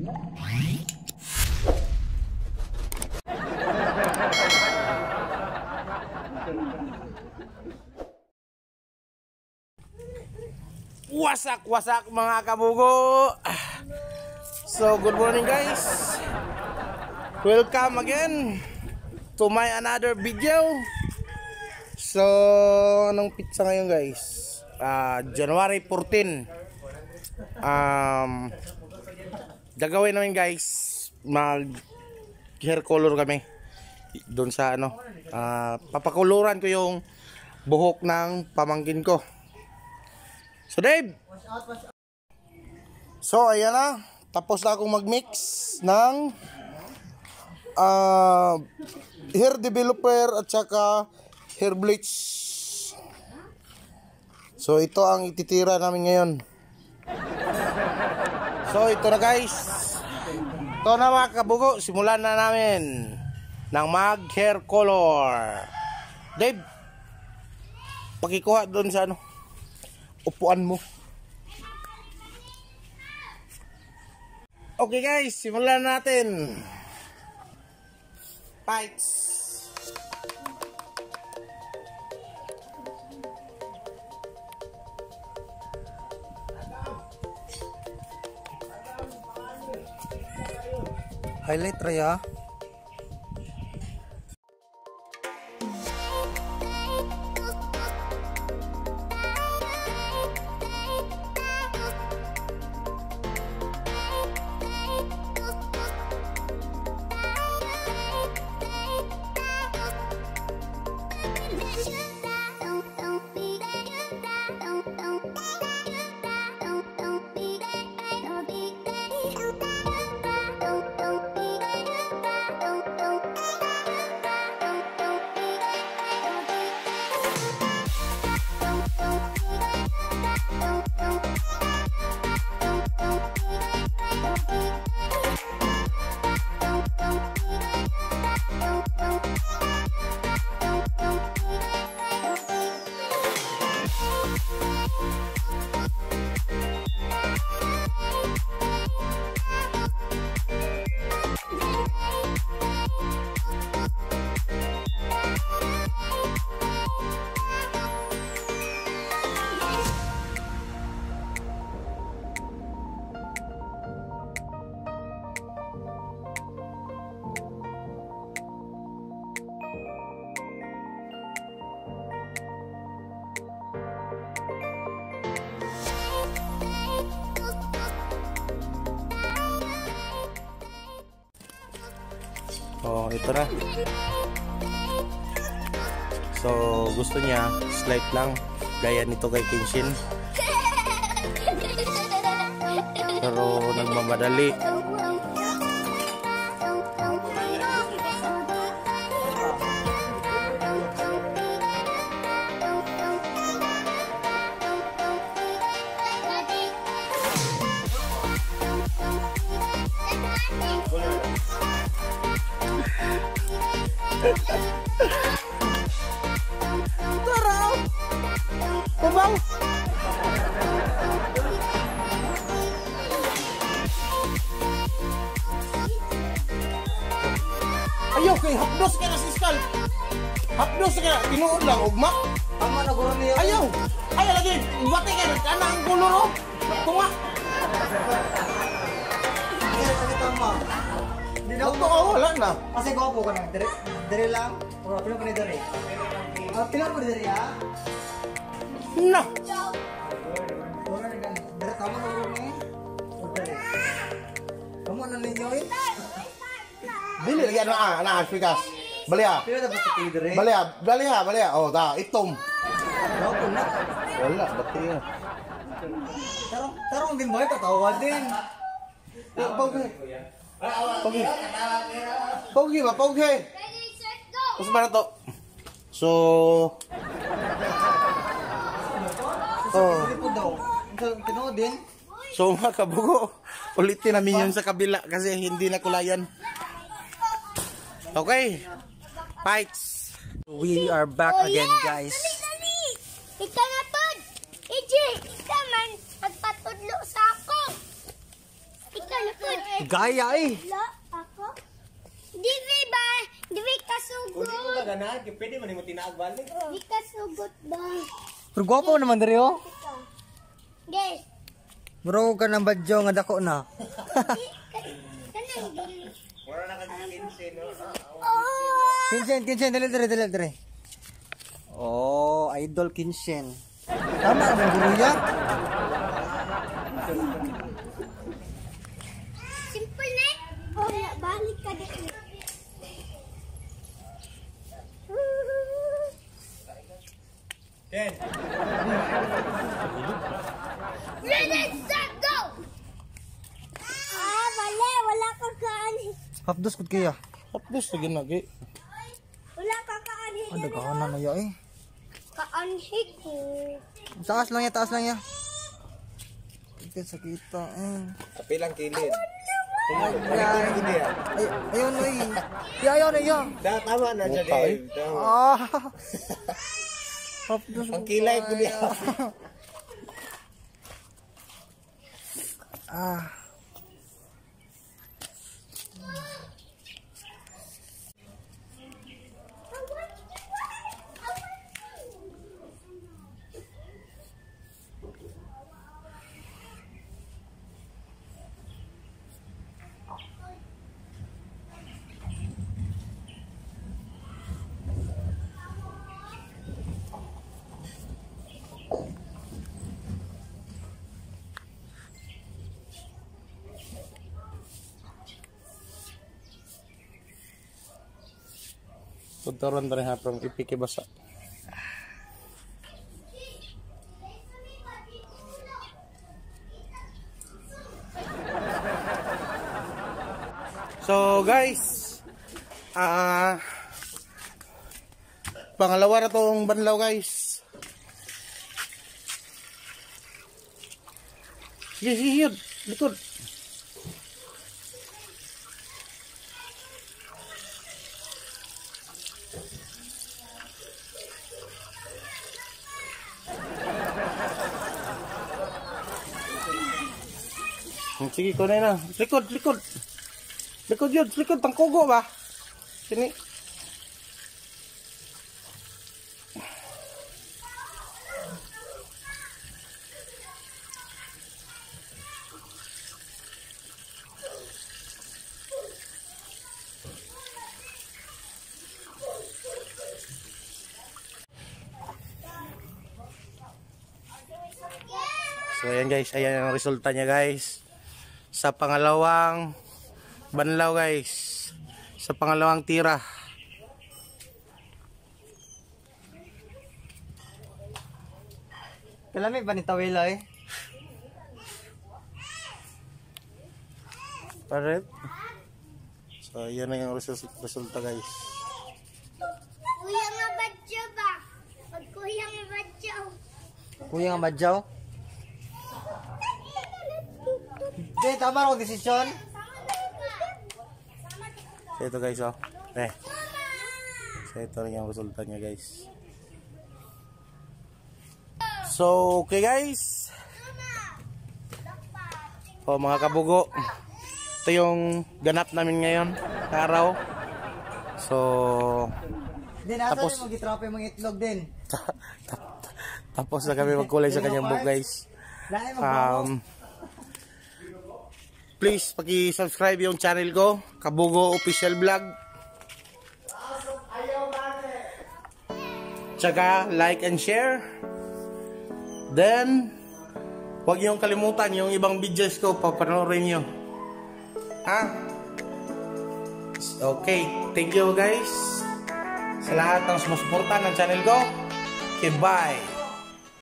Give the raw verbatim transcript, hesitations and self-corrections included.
Wasak wasak mga kabugo. So good morning guys. Welcome again to my another video. So anong pizza ngayon guys? uh, January fourteen. Um, gagawin namin guys, mag hair color kami doon sa ano, uh, papakuluran ko yung buhok ng pamangkin ko. So Dave, so ayan na, tapos na akong mag-mix ng uh, hair developer at saka hair bleach. So ito ang ititira namin ngayon. So ito na guys, ito na mga kabugo, simulan na namin ng mag hair color. Dave, pakikuha doon sa ano, upuan mo. Okay guys, simulan natin. Fights. Highlight raya. Oh, ito na. So, gusto niya slight lang gaya nito kay Kenshin. Pero nagmamadali. Taraw! Kubaw! Ayaw kay hapdos ka na siskal! Hapdos ka na! Tinuod lang, ugma! Tama na guro niya! Ayaw! Ayaw lagi! Ibati ka na! Kana ang kulor o! Tunga! Kaya kasi tama! Ito ka wala na! Kasi gwapo ka na! Dire, dire lang! Pura, pilang ko ni dire! Ah, pilang ko ni dire ha? Na! Pura na gani! Dire, tama na guro niya! O dire! Tama na ninyo eh! Dili lagi ano ah! Na, Afrikas! Bali ah! Pero dapat sa tiyo dire! Bali ah! Bali ah! Bali ah! Oh, da! Itom! Gwapo na! Wala! Bati nga! Tarong, tarong din ba? Tatawa din! Pogi! Pogi! Pogi ba? Pogi! Tapos ba na to? So... Oh. Tinood din? So mga kabugo, ulitin namin yun sa kabila kasi hindi na kulayan. Okay. Fights! We are back again guys. Dali, dali! Ika na pod! E J, ika man, nagpatudlo sa ako! Ika likod. Gaya eh. La, ako. Di ba? Di kasugot. Kung di mo gaganahan, pwede mo mo tinaag balik. Di kasugot ba? Pero gwapo naman diri oh. Guys. Bro ka ng badyo nga dako na. Kanang dili. Wala na kag-kinsin, no? Oh! Kinshen, kinshen, dali, dali, dali, dali. Oh, idol kinshen. Tama naman guru ya. Simple na. Oh, balik ka din. Ken. Ready, set, go! Ah, wala. Wala kang kaani. Hapdos kut kaya. Hapdos lagi lagi. Wala kang kaani. Ada kahanan na ya eh. Kaanhi ko. Taas lang ya, taas lang ya. Ito sa kita eh. Tapi lang kilid. Ay, ay, ayun na eh. Ya, ayun na ya. Da, tama na dyan eh. Tama. Ah. Hapdos Ang kilay ko niya. Ah. Pagtaron tayo hapong ipiki basa. So guys, ah uh, pangalawa na tong banlaw guys. Yes, yes, yes, likod. Sige ko na na. Likod, likod. Likod yun, likod. Pangkugo ba? Sini. So ayan guys, ayan ang resulta niya guys. Sa pangalawang banlaw guys. Sa pangalawang tira. Kalami ba ni Tawela eh? Paret. So ayan na yung resulta, resulta guys. Kuya nga badyo ba? Pag kuya nga badyo. Kuya nga badyaw? Hindi, tama akong desisyon. So ito guys oh. Eh. So ito rin yung resulta niya guys. So okay guys. Oh mga kabugo. Ito yung ganap namin ngayon. Araw. So Hindi, nasa tapos, rin mag-itrope yung mga itlog din. Tapos na kami magkulay sa kanyang book guys. Um, please paki-subscribe yung channel ko, Kabugo Official Vlog. Tsaka like and share. Then huwag niyong kalimutan yung ibang videos ko, papanoorin niyo. Ha? Okay, thank you guys sa lahat ng sumusuporta ng channel ko. Okay, bye.